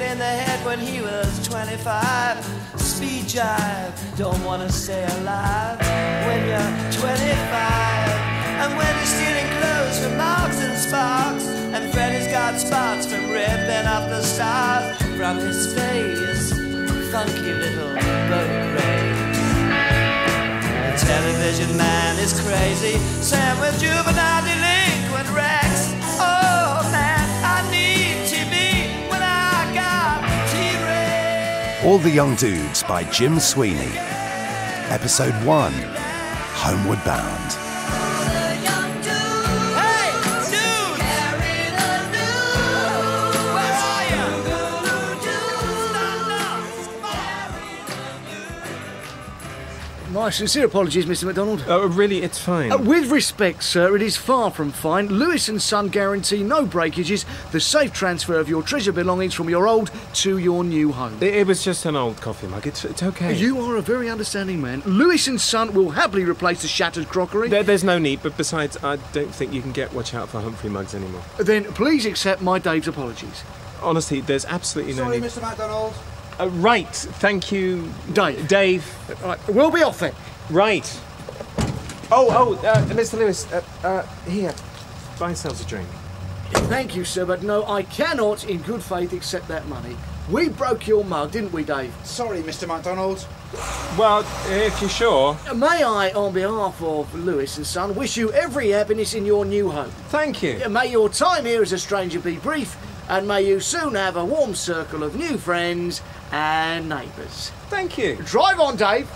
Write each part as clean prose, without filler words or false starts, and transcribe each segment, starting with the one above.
in the head when he was 25. Speed jive, don't wanna stay alive when you're 25. And when you're stealing clothes from Marks and Sparks, and Freddy's got spots from ripping up the stars from his face, funky little boat race. The television man is crazy, Sam with juvenile delinquent Rex. Oh man, I need TV when I got T-Rex. All the Young Dudes by Jim Sweeney. Episode 1, Homeward Bound. My sincere apologies, Mr. MacDonald. Oh, really? It's fine. With respect, sir, it is far from fine. Lewis & Son guarantee no breakages, the safe transfer of your treasured belongings from your old to your new home. It was just an old coffee mug. It's okay. You are a very understanding man. Lewis & Son will happily replace the shattered crockery. There's no need, but besides, I don't think you can get Watch Out for Humphrey mugs anymore. Then please accept my Dave's apologies. Honestly, there's absolutely no need. Sorry, Mr. MacDonald. Right, thank you... Dave. Right, we'll be off then. Right. Mr. Lewis, here, buy yourselves a drink. Thank you, sir, but no, I cannot, in good faith, accept that money. We broke your mug, didn't we, Dave? Sorry, Mr. MacDonald. Well, if you're sure... May I, on behalf of Lewis & Son, wish you every happiness in your new home. Thank you. May your time here as a stranger be brief, and may you soon have a warm circle of new friends and neighbours. Thank you. Drive on, Dave.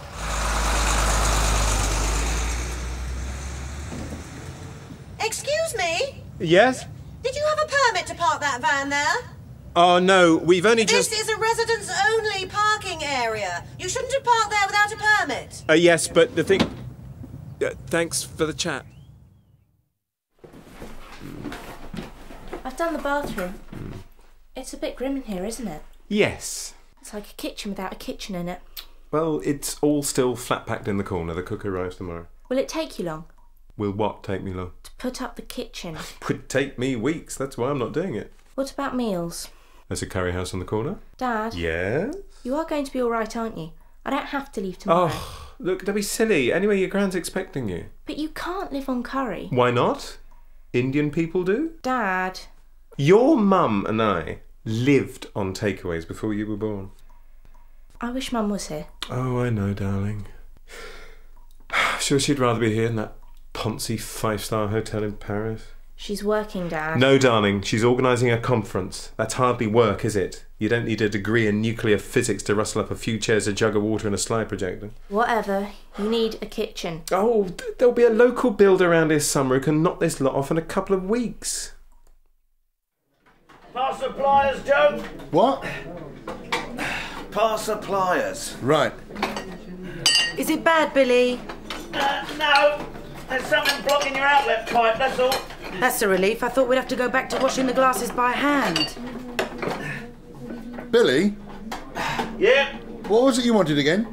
Excuse me? Yes? Did you have a permit to park that van there? Oh, no, we've only just... This is a residents-only parking area. You shouldn't have parked there without a permit. Yes, but the thing... thanks for the chat. I've done the bathroom. It's a bit grim in here, isn't it? Yes. It's like a kitchen without a kitchen in it. Well, it's all still flat-packed in the corner. The cook arrives tomorrow. Will it take you long? Will what take me long? To put up the kitchen. It would take me weeks. That's why I'm not doing it. What about meals? There's a curry house on the corner. Dad? Yes? You are going to be all right, aren't you? I don't have to leave tomorrow. Oh, look, don't be silly. Anyway, your grand's expecting you. But you can't live on curry. Why not? Indian people do. Dad. Your mum and I lived on takeaways before you were born. I wish Mum was here. Oh, I know, darling. Sure she'd rather be here in that poncy 5-star hotel in Paris? She's working, Dad. No, darling. She's organising a conference. That's hardly work, is it? You don't need a degree in nuclear physics to rustle up a few chairs, a jug of water and a slide projector. Whatever. You need a kitchen. Oh, there'll be a local builder around here somewhere who can knock this lot off in a couple of weeks. Pass the pliers, Joe. What? Pass the pliers. Right. Is it bad, Billy? No. There's something blocking your outlet pipe, that's all. That's a relief. I thought we'd have to go back to washing the glasses by hand. Billy, Yeah. what was it you wanted again?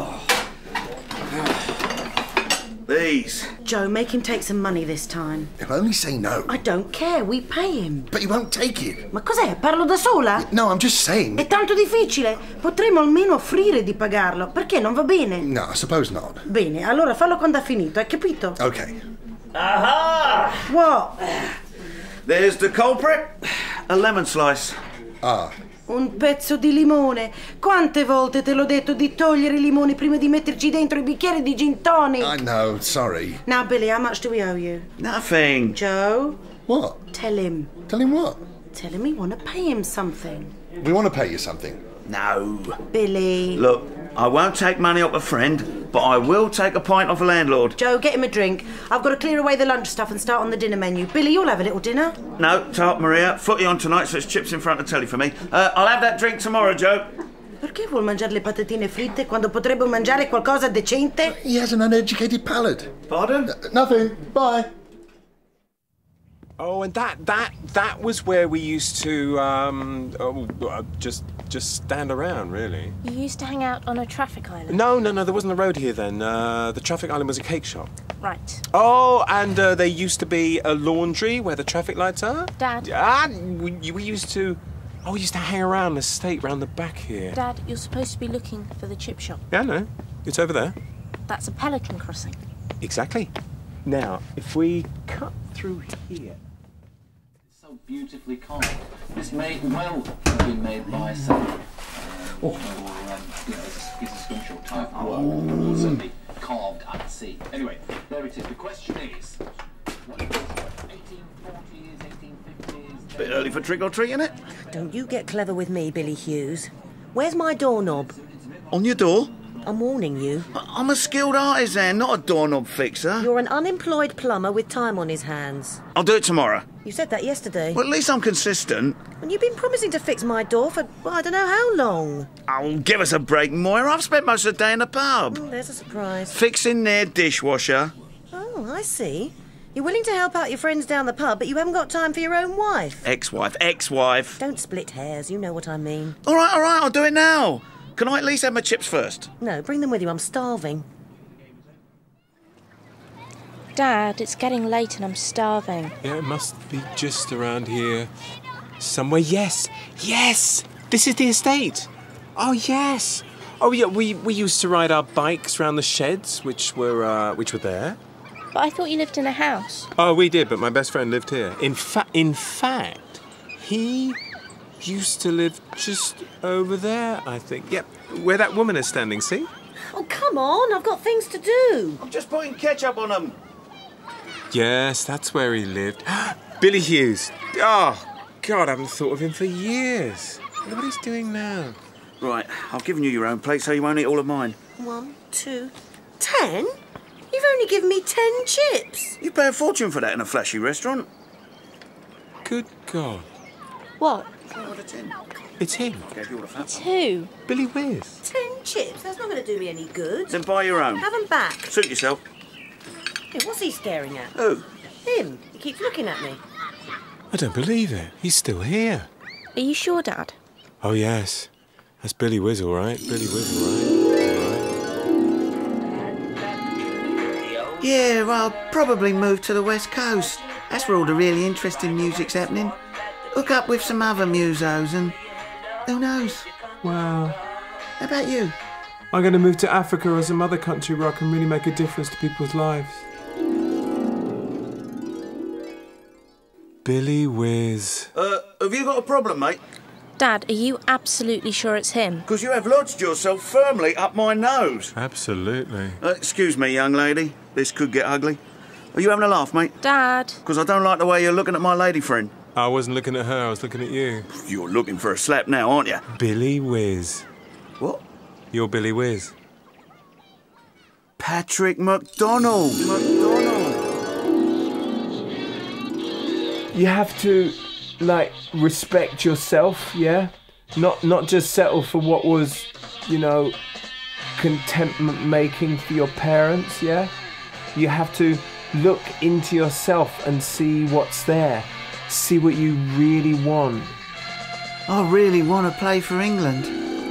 These. Joe, make him take some money this time. He'll only say no. I don't care, we pay him. But he won't take it. Ma cos'è? Parlo da sola? No, I'm just saying. È tanto difficile. Potremmo almeno offrire di pagarlo. Perché non va bene? No, I suppose not. Bene, allora fallo quando ha finito, hai capito? Okay. Aha! What? There's the culprit. A lemon slice. Ah. Un pezzo di limone. Quante volte te l'ho detto di togliere i limoni prima di metterci dentro i bicchieri di gin tonic? I know, sorry. Now, Billy, how much do we owe you? Nothing. Joe? What? Tell him. Tell him what? Tell him we want to pay him something. We want to pay you something. No. Billy. Look, I won't take money off a friend, but I will take a pint off a landlord. Joe, get him a drink. I've got to clear away the lunch stuff and start on the dinner menu. Billy, you'll have a little dinner. No, tart Maria. Footy on tonight, so it's chips in front of telly for me. I'll have that drink tomorrow, Joe. Perché vuol mangiare le patatine fritte quando potrebbe mangiare qualcosa decente? He has an uneducated palate. Pardon? Nothing. Bye. Oh, and that was where we used to just stand around, really. You used to hang out on a traffic island? No, there wasn't a road here then. The traffic island was a cake shop. Right. Oh, and there used to be a laundry where the traffic lights are. Dad? We used to Oh, we used to hang around the estate round the back here. Dad, you're supposed to be looking for the chip shop. Yeah, I know. It's over there. That's a pelican crossing. Exactly. Now, if we cut through here... So beautifully carved. This may well have been made by Sadie. It's a screenshot type work, certainly carved at sea. Anyway, there it is. The question is, what is this? 1840s, 1850s? Bit early for trick or treat, innit? Don't you get clever with me, Billy Hughes. Where's my doorknob? On your door? I'm warning you. I'm a skilled artisan, not a doorknob fixer. You're an unemployed plumber with time on his hands. I'll do it tomorrow. You said that yesterday. Well, at least I'm consistent. And you've been promising to fix my door for, well, I don't know how long. Oh, give us a break, Moira. I've spent most of the day in the pub. There's a surprise. Fixing their dishwasher. Oh, I see. You're willing to help out your friends down the pub, but you haven't got time for your own wife. Ex-wife. Don't split hairs, you know what I mean. All right, I'll do it now. Can I at least have my chips first? No, bring them with you, I'm starving. Dad, it's getting late and I'm starving. Yeah, it must be just around here. Somewhere, yes! Yes! This is the estate! Oh, yes! Oh, yeah, we used to ride our bikes round the sheds, which were there. But I thought you lived in a house. Oh, we did, but my best friend lived here. In fact, he used to live just over there, I think. Yep, where that woman is standing, see? Oh, come on, I've got things to do. I'm just putting ketchup on them. Yes, that's where he lived. Billy Hughes. Oh, God, I haven't thought of him for years. Look what he's doing now. Right, I've given you your own plate so you won't eat all of mine. 1, 2, 10? You've only given me 10 chips. You pay a fortune for that in a flashy restaurant. Good God. What? It's him. It's who? Billy Whiz. 10 chips? That's not going to do me any good. Then buy your own. Have them back. Suit yourself. Hey, what's he staring at? Who? Him. He keeps looking at me. I don't believe it. He's still here. Are you sure, Dad? Oh, yes. That's Billy Whiz, all right. Billy Whiz, all right. Yeah, I'll probably move to the West Coast. That's where all the really interesting music's happening. Hook up with some other musos and who knows? Wow. How about you? I'm going to move to Africa or some other country where I can really make a difference to people's lives. Billy Whiz. Have you got a problem, mate? Dad, are you absolutely sure it's him? Because you have lodged yourself firmly up my nose. Absolutely. Excuse me, young lady. This could get ugly. Are you having a laugh, mate? Dad. Because I don't like the way you're looking at my lady friend. I wasn't looking at her, I was looking at you. You're looking for a slap now, aren't you? Billy Whiz. What? You're Billy Whiz. Patrick McDonald. You have to, like, respect yourself, yeah? Not just settle for what was, contentment making for your parents, yeah? You have to look into yourself and see what's there. See what you really want. I really want to play for England.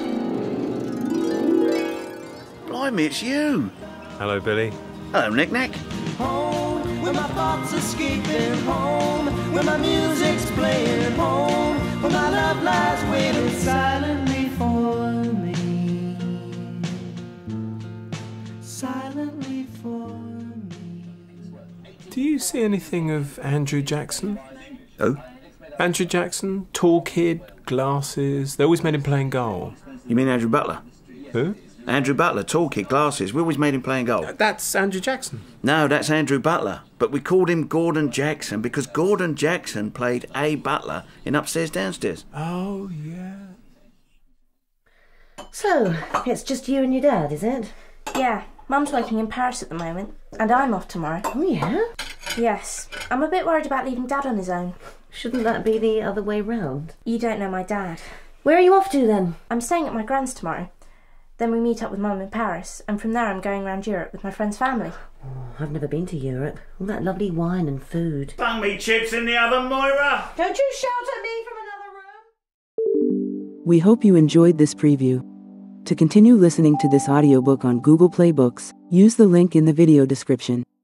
Blimey, it's you. Hello, Billy. Hello, Nick Nack. Home, where my thoughts escaping home, where my music's playing home, where my love lies waiting silently for me. Silently for me. Do you see anything of Andrew Jackson? Who? Andrew Jackson, tall kid, glasses. They always made him playing goal. You mean Andrew Butler? Who? Andrew Butler, tall kid, glasses. We always made him playing goal. That's Andrew Jackson. No, that's Andrew Butler. But we called him Gordon Jackson because Gordon Jackson played A. Butler in Upstairs Downstairs. Oh, yeah. So, it's just you and your dad, is it? Yeah, Mum's working in Paris at the moment, and I'm off tomorrow. Oh, yeah? Yes, I'm a bit worried about leaving Dad on his own. Shouldn't that be the other way round? You don't know my dad. Where are you off to, then? I'm staying at my grand's tomorrow. Then we meet up with Mum in Paris, and from there I'm going around Europe with my friend's family. Oh, I've never been to Europe. All that lovely wine and food. Bung me chips in the oven, Moira! Don't you shout at me from another room! We hope you enjoyed this preview. To continue listening to this audiobook on Google Play Books, use the link in the video description.